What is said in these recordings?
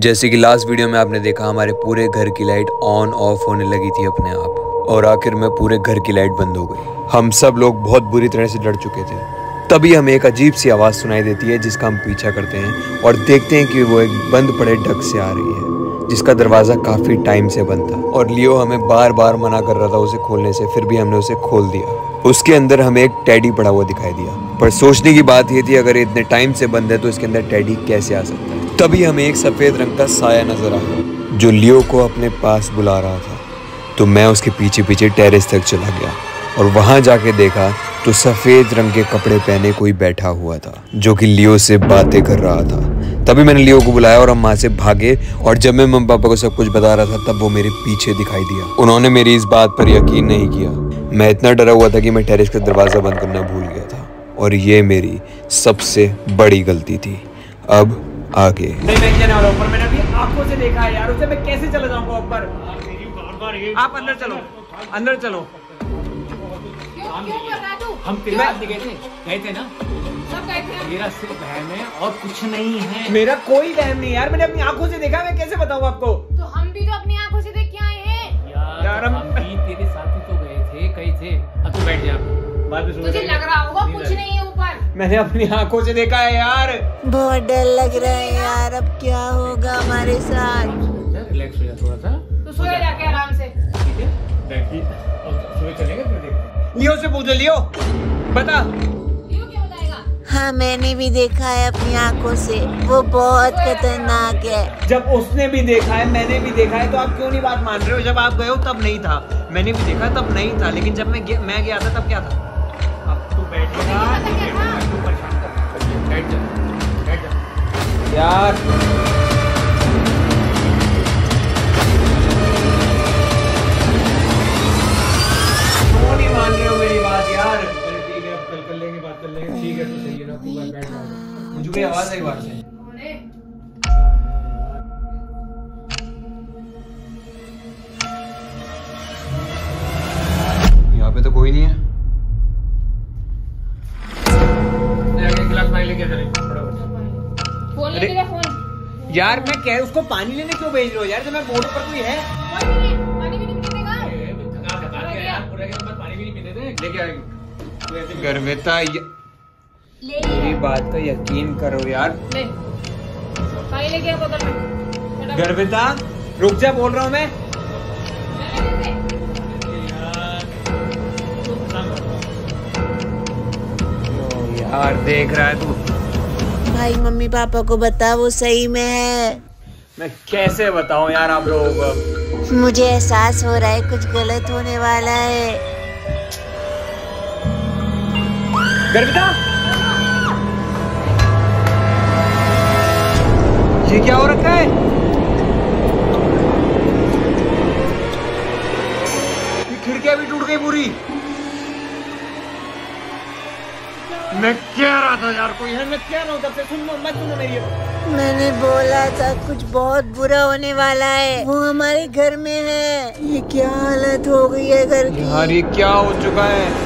जैसे कि last video में आपने देखा, हमारे पूरे घर की लाइट ऑन ऑफ होने लगी थी अपने आप, और आखिर में पूरे घर की लाइट बंद हो गई। हम सब लोग बहुत बुरी तरह से डर चुके थे। तभी हमें एक अजीब सी आवाज़ सुनाई देती है, जिसका हम पीछा करते हैं और देखते हैं कि वो एक बंद पड़े डक से आ रही है, जिसका दरवाज़ा काफ़ी टाइम से बंद था और लियो हमें बार बार मना कर रहा था उसे खोलने से, फिर भी हमने उसे खोल दिया। उसके अंदर हमें एक टेडी पड़ा हुआ दिखाई दिया, पर सोचने की बात ये थी, अगर इतने टाइम से बंद है तो इसके अंदर टेडी कैसे आ सकता है। तभी हमें एक सफ़ेद रंग का साया नजर आया जो लियो को अपने पास बुला रहा था। तो मैं उसके पीछे पीछे टेरेस तक चला गया और वहां जाके देखा तो सफ़ेद रंग के कपड़े पहने कोई बैठा हुआ था जो कि लियो से बातें कर रहा था। तभी मैंने लियो को बुलाया और हम वहाँ से भागे, और जब मैं मम्मी पापा को सब कुछ बता रहा था तब वो मेरे पीछे दिखाई दिया। उन्होंने मेरी इस बात पर यकीन नहीं किया। मैं इतना डरा हुआ था कि मैं टेरेस का दरवाज़ा बंद करना भूल गया था, और ये मेरी सबसे बड़ी गलती थी। अब आगे नहीं, मैं क्या वाला ऊपर मैंने अभी आंखों से देखा है यार, उसे मैं कैसे चला जाऊंगा ऊपर। आप अंदर चलो, अंदर चलो। हम गए थे ना, सब गए थे। मेरा सिर्फ वहम है और कुछ नहीं है। मेरा कोई वहम नहीं यार, मैंने अपनी आंखों से देखा, मैं कैसे बताऊं आपको। तो हम भी तो अपनी आंखों से देख के आए हैं यार। हम भी तेरे साथ ही तो गए थे, कहीं थे। अब तू बैठ जा, बाद में तुझे लग रहा होगा कुछ नहीं है ऊपर। मैंने अपनी आंखों से देखा है यार। बहुत डर लग रहा है यार, अब क्या होगा हमारे साथ। रिलैक्स हो जा थोड़ा सा, तो सोया जाके आराम से, ठीक है। बैठ, सुबह चलेंगे फिर देख। लियो से पूछो, लियो बता। लियो क्या बताएगा? हाँ, मैंने भी देखा है अपनी आंखों से, वो बहुत खतरनाक है। जब उसने भी देखा है, मैंने भी देखा है, तो आप क्यों नहीं बात मान रहे हो? जब आप गए हो तब नहीं था, मैंने भी देखा तब नहीं था, लेकिन जब मैं गया था तब क्या था? अब तू बैठेगा, तू परेशान कर, बैठ जा, बैठ जा यार। मान रहे हो मेरी बात यार? ठीक है, अब कल कर लेंगे, बात कर लेंगे। ठीक है, तो सही है ना, तू बैठ जा। मुझे कोई आवाज आई बाहर से। यहाँ पे तो कोई नहीं है। गिलास पानी लेके चले, फोन लेके जा, फोन। यार मैं कह उसको पानी लेने क्यों भेज रहे हो यार? जब मैं बोर्ड पर कोई है, पानी भी नहीं पीने का। लेके आएगी गर्विता, मेरी बात का यकीन करो यार। ले पानी लेके आ बोतल में। गर्विता रुक जा, बोल रहा हूँ मैं। यार देख रहा है तू? भाई मम्मी पापा को बता, वो सही में है। मैं कैसे बताऊं यार आप लोगों को? मुझे एहसास हो रहा है कुछ गलत होने वाला है। गर्विता, ये क्या हो रखा है? ये खिड़कियां भी टूट गई पूरी। मैं कह रहा था यार कोई है, मैं कह रहा हूँ तब से। सुन लो, मत सुनो मेरी। मैंने बोला था कुछ बहुत बुरा होने वाला है, वो हमारे घर में है। ये क्या हालत हो गई है घर की यार? ये क्या हो चुका है?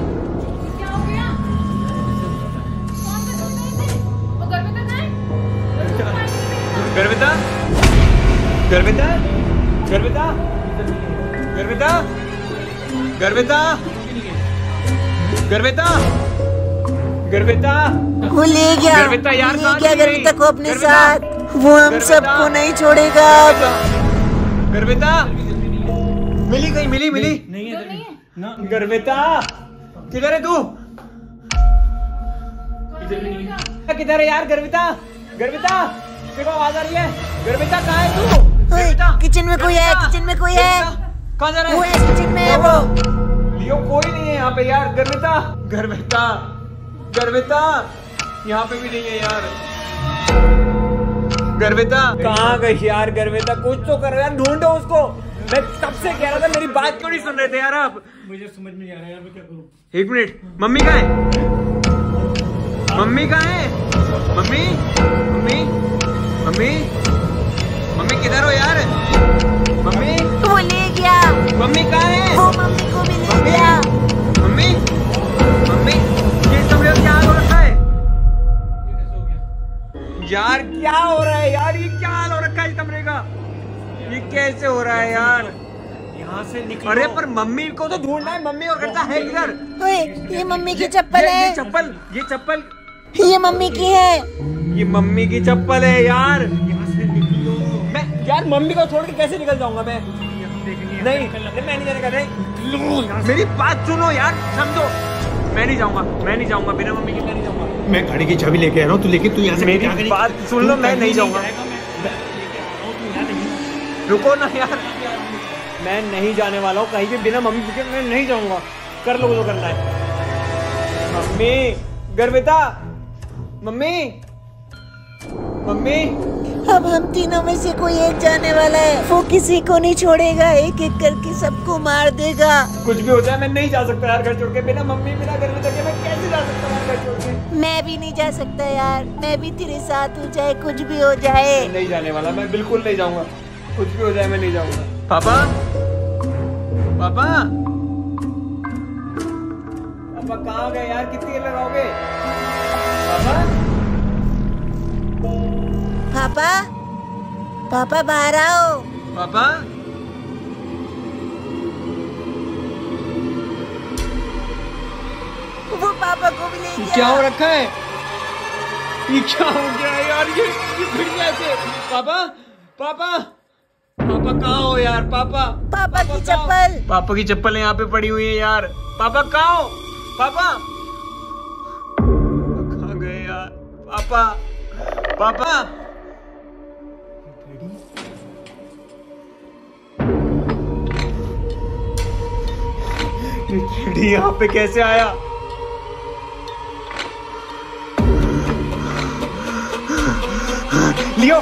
गर्विता, गर्विता, गर्विता, गर्विता, गर्विता, गर्विता, गर्विता, वो ले गया। गर्विता यार, ले गया गर्विता को अपने साथ। वो हम सबको नहीं छोड़ेगा अब। गर्विता, मिली कहीं? मिली नहीं है। गर्विता किधर है तू? किधर है यार? गर्विता, गर्विता देखो आवाज आ रही है। गर्विता कहाँ है तू? किचन में कोई है, किचन में कोई है। कहाँ जा रहा है? वो है किचन में है वो। लियो कोई नहीं है यहाँ पे यार। गर्विता, गर्विता, गर्विता यहाँ पे भी नहीं है यार। गर्विता कहाँ गई यार? गर्विता कुछ तो करो यार, ढूंढो उसको। मैं कब से कह रहा था, मेरी बात क्यों नहीं सुन रहे थे यार आप? मुझे समझ में नहीं आ रहा यार, मैं क्या करूँ? एक मिनट, मम्मी कहाँ है? मम्मी कहाँ है? मम्मी, मम्मी, मम्मी, मम्मी किधर हो यार? मम्मी, वो ले गया। मम्मी कहाँ है? वो मम्मी को भी ले गया। मम्मी, मम्मी, ये सब क्या हो रखा है? यार क्या हो रहा है यार? ये क्या हाल हो रखा है कैसे हो रहा है यार? यहाँ से निकलो। अरे पर मम्मी को तो ढूंढना है, मम्मी और करता है किधर? ओए, ये मम्मी की चप्पल है। ये चप्पल ये मम्मी की है। ये मम्मी की चप्पल है यार। यहाँ से निकलो। मैं यार मम्मी को छोड़ के कैसे निकल जाऊंगा मैं? देखेंगे नहीं मैं नहीं जाने का। नहीं मेरी बात सुनो यार, समझो। मैं नहीं जाऊंगा बिना मम्मी के। मैं नहीं जाऊंगा। मैं गाड़ी की चाबी लेके आ रहा हूँ, तू लेके तू यहाँ से मेरी बात सुन लो, मैं नहीं जाऊंगा। रुको ना यार, मैं नहीं जाने वाला हूँ कहीं भी बिना मम्मी के। मैं नहीं जाऊंगा, कर लो जो करना है। Mummy, Garvita, mummy. अब हम तीनों में से कोई एक जाने वाला है। वो किसी को नहीं छोड़ेगा, एक एक करके सबको मार देगा। कुछ भी हो जाए मैं नहीं जा सकता यार घर छोड़ के। बिना मम्मी बिना गर्विता के मैं कैसे जा सकता हूँ घर छोड़ के? मैं भी नहीं जा सकता यार, मैं भी तेरे साथ हो, चाहे कुछ भी हो जाए। नहीं जाने वाला, मैं बिल्कुल नहीं जाऊंगा। कुछ भी हो जाए मैं नहीं जाऊंगा। पापा कहाँ गए यार? कितनी देर लगाओगे? पापा बाहर आओ। पापा वो पापा को भी ले गया। क्या हो रखा है? ये क्या हो गया है यार? ये फिर कैसे? पापा कहाँ हो यार? पापा की चप्पल। पापा की चप्पल यहाँ पे पड़ी हुई है यार। पापा कहाँ हो? पापा कहाँ गए यार? पापा टेडी यहाँ पे कैसे आया? लियो,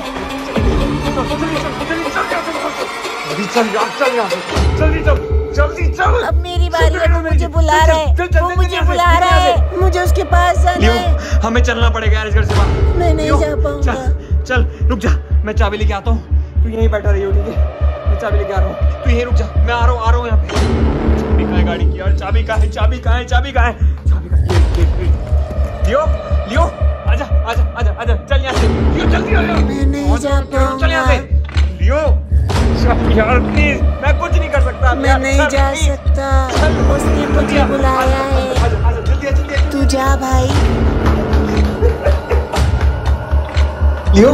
जल्दी चल। अब मेरी बारी है, वो मुझे बुला रहा है, मुझे उसके पास जाना है। हमें चलना पड़ेगा यार इस घर से बाहर। मैं नहीं जा पाऊंगा। चल रुक जा, मैं चाबी लेके आता हूँ। तू यहीं बैठा रही हो, ठीक है? मैं चाबी लेके आ रहा हूँ, तू यहीं रुक जा। मैं आ रहा हूँ यहाँ पे। चाबी कहाँ है गाड़ी की यार? चाबी कहाँ है? लियो, आजा, चल यहाँ से। लियो जल्दी आ जा। मैं नहीं जा पाऊंगा। चल यहाँ से लियो। यार प्लीज, मैं कुछ नहीं कर सकता। मैं नहीं जा सकता, उसने मुझे बुलाया है। जल्दी। तू जा भाई। लियो।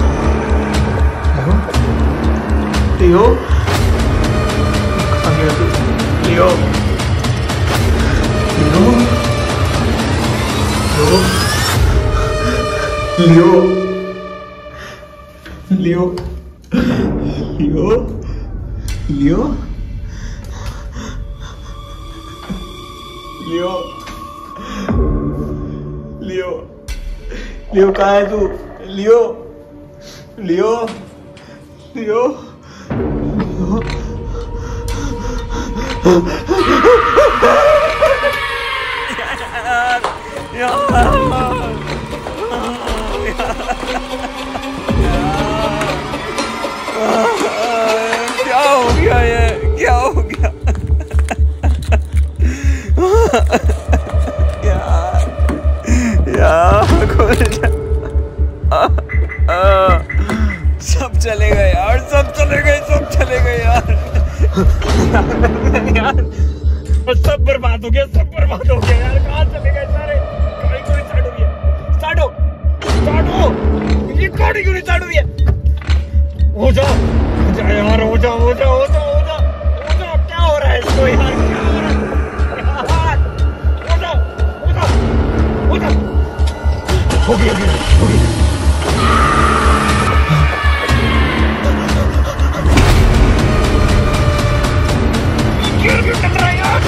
लियो कहाँ है तू? लियो। क्या हो गया ये? क्या हो गया? यार सब चले गए यार, सब चले गए यार। सब बर्बाद हो गया यार। कहाँ चले गए सारे? गाड़ी क्यों नहीं स्टार्ट हो रही है? स्टार्ट हो। ये गाड़ी क्यों नहीं स्टार्ट हो रही है? हो जा यार, हो जा। क्या हो रहा है इसको यार? क्या हो रहा है? हो जा। हो गया। क्यों चल रहा है यार?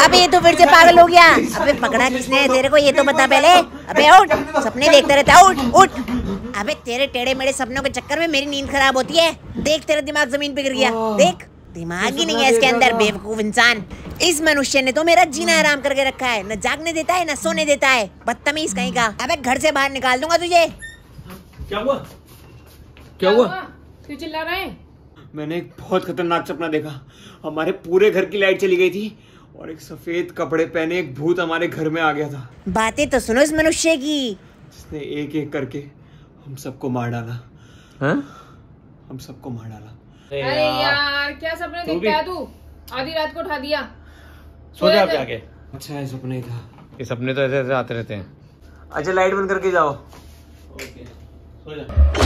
अबे ये तो फिर से पागल हो गया। अबे पकड़ा किसने तेरे को ये तो बता पहले। अबे उठ, सपने देखता रहता है, उठ उठ। अबे तेरे टेढ़े मेढ़े सपनों के चक्कर में मेरी नींद खराब होती है। देख तेरा दिमाग जमीन पे गिर गया, देख दिमाग ही नहीं है इसके अंदर, बेवकूफ इंसान। इस मनुष्य ने तो मेरा जीना हराम करके रखा है, न जागने देता है न सोने देता है, बदतमीज कहीं का। अबे घर से बाहर निकाल दूंगा तुझे। क्या हुआ? क्या हुआ? क्यों चिल्ला रहा है? मैंने एक बहुत खतरनाक सपना देखा। हमारे पूरे घर की लाइट चली गई थी और एक सफेद कपड़े पहने एक भूत हमारे घर में आ गया था। बातें तो सुनो इस मनुष्य की। जिसने एक एक करके हम सबको मार डाला। हाँ? हम सबको मार डाला। अरे यार क्या सपने देखता है तू? आधी रात को उठा दिया। सो जा आगे। अच्छा है सपना ही था। ये सपने तो ऐसे ऐसे आते रहते हैं। अच्छा लाइट बंद करके जाओ। ओके, सो जा।